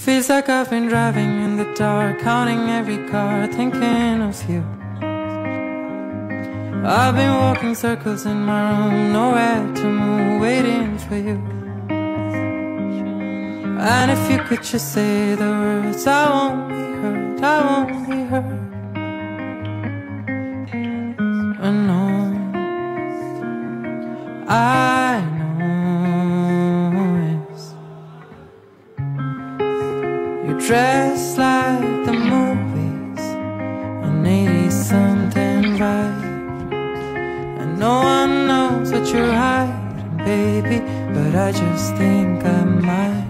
Feels like I've been driving in the dark, counting every car, thinking of you. I've been walking circles in my room, nowhere to move, waiting for you. And if you could just say the words, I won't be hurt, I won't be hurt. I know, I know it's you dress like the movies, an 80-something vibe. And no one knows what you're hiding, baby, but I just think I might.